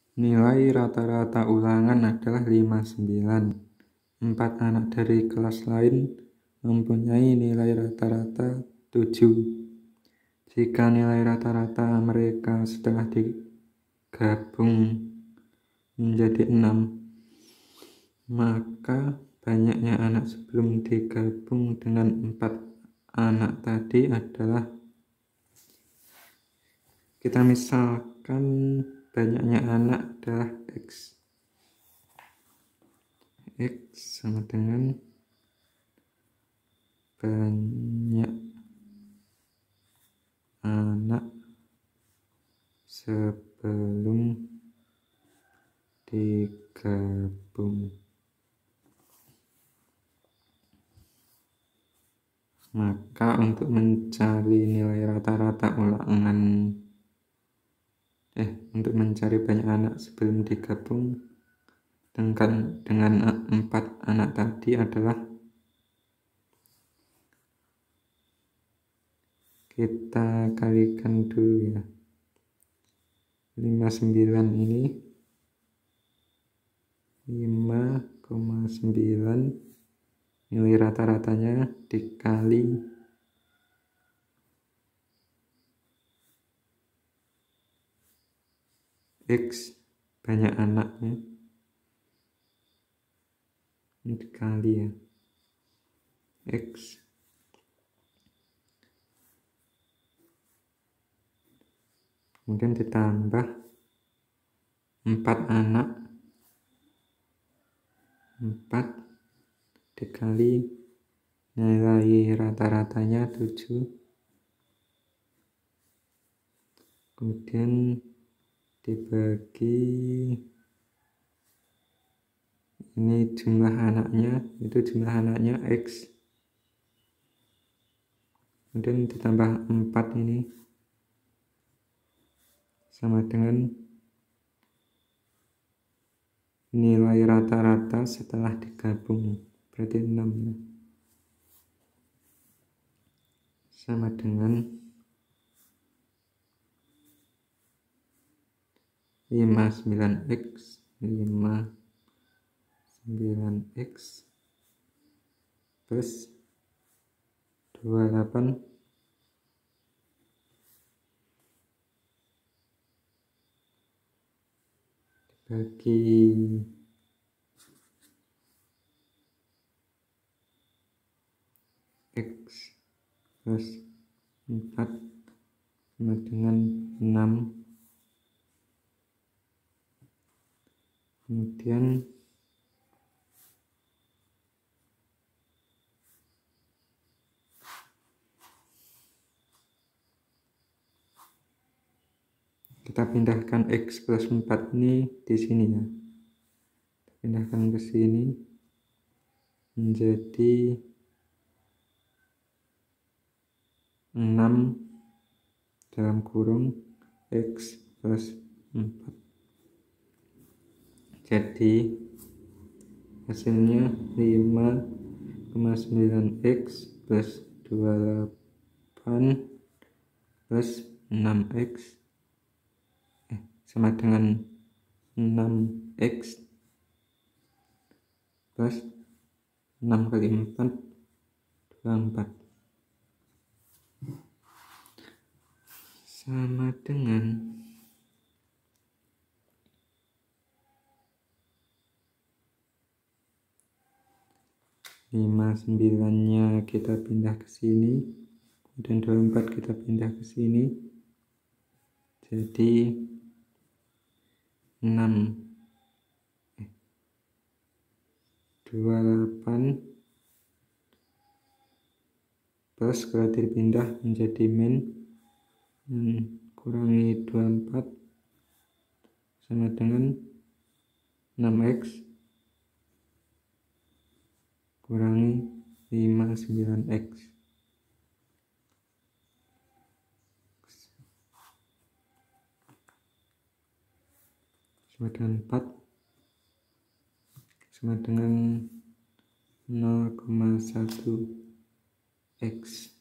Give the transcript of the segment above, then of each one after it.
Nilai rata-rata ulangan adalah 59. 4 anak dari kelas lain mempunyai nilai rata-rata 7. Jika nilai rata-rata mereka setelah digabung menjadi 6, maka banyaknya anak sebelum digabung dengan 4 anak tadi adalah, kita misalkan banyaknya anak adalah X. X sama dengan banyak anak sebelum digabung. Maka untuk mencari nilai rata-rata ulangan, untuk mencari banyak anak sebelum digabung dengan 4 anak tadi adalah, kita kalikan dulu ya. 59 ini 5,9 nilai rata-ratanya dikali X banyak anaknya, ini dikali ya X, kemudian ditambah 4 anak, 4 dikali nilai rata-ratanya 7, kemudian dibagi, ini jumlah anaknya, itu jumlah anaknya X, kemudian ditambah 4 ini sama dengan nilai rata-rata setelah digabung, berarti 6 ya. Sama dengan 59X plus 28 dibagi X plus 4 sama dengan 6. Kemudian kita pindahkan X plus 4 ini di sini ya. Pindahkan ke sini menjadi 6 dalam kurung X plus 4. Jadi hasilnya 5,9X plus 28 plus 6X sama dengan 6X plus 6 kali 4 24 sama dengan 59-nya kita pindah ke sini, kemudian 24 kita pindah ke sini, jadi 28 plus berarti dipindah menjadi min, kurangi 24 sama dengan 6X kurangi 59X sama dengan 4 sama dengan 0,1X.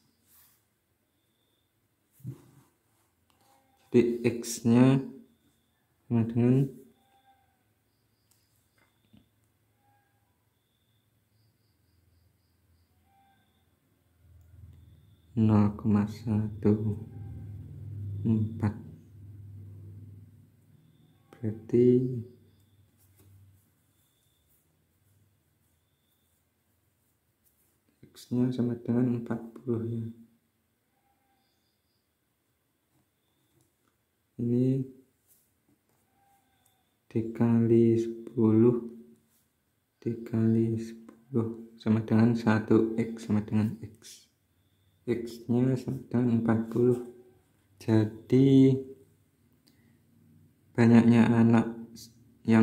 Jadi X nya sama dengan 0,14, berarti X-nya sama dengan 40 ya. Ini dikali 10 sama dengan 1, X sama dengan X. X-nya sama dengan 40. Jadi banyaknya anak yang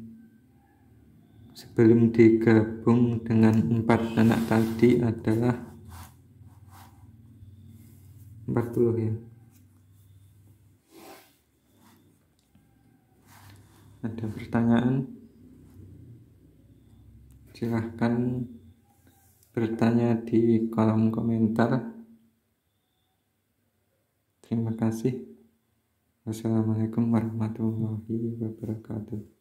sebelum digabung dengan 4 anak tadi adalah 40 ya. Ada pertanyaan? Silahkan bertanya di kolom komentar. Terima kasih. Wassalamualaikum warahmatullahi wabarakatuh.